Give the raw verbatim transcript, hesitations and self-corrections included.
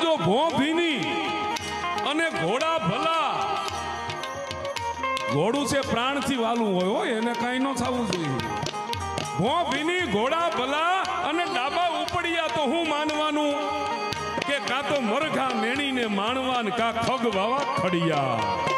જો ભો ભીની અને ઘોડા ભલા, ઘોડું છે પ્રાણથી વાલું હોય હો, એને કાંઈ ન થવું જોઈએ. ભો ભીની ઘોડા ભલા અને ડાબા ઉપડ્યા તો હું માનવાનું કે કાં તો મરઘા મેણીને માણવાન કા ખગ વાવા ખડિયા.